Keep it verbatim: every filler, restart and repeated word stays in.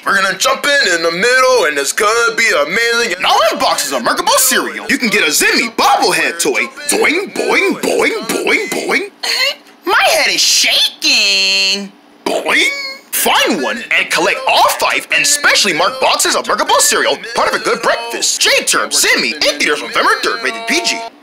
We're gonna jump in in the middle and it's gonna be amazing. Now in boxes of Merkable cereal, you can get a Zimmy bobblehead toy. Zoing, boing, boing, boing, boing. My head is shaking. Boing. Find one and collect all five and specially marked boxes of Merkable cereal, part of a good breakfast. J-Term, Zimmy, in theaters November third, rated P G.